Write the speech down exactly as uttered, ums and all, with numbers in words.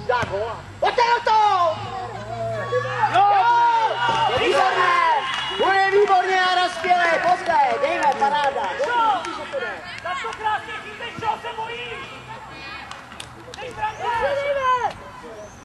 dá gola. Pojďte do toho! Jo! Je výborné! Bude výborně a rozpělé, pojďte, dejme, paráda.